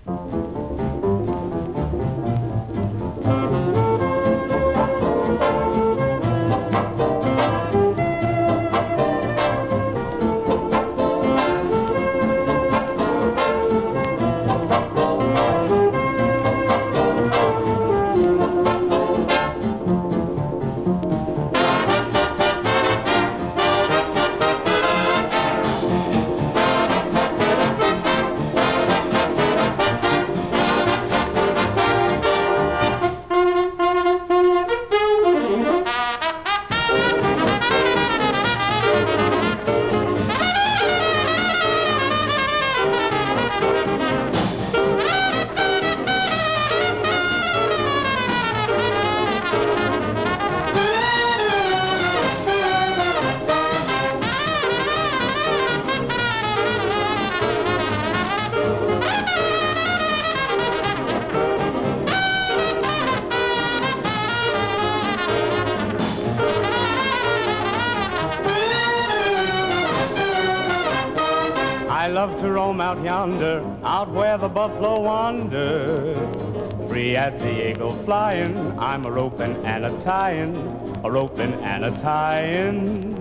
I love to roam out yonder, out where the buffalo wander. Free as the eagle flying, I'm a roping and a tying, a roping and a tying.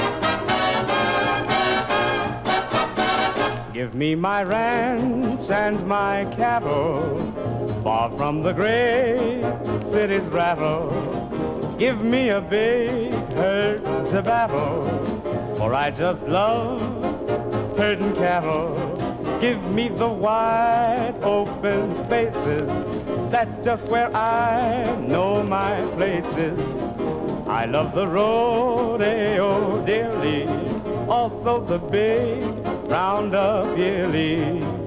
Give me my ranch and my cattle, far from the great city's rattle. Give me a big herd to battle, for I just love herding cattle. Give me the wide open spaces, that's just where I know my places. I love the rodeo dearly, also the big roundup yearly.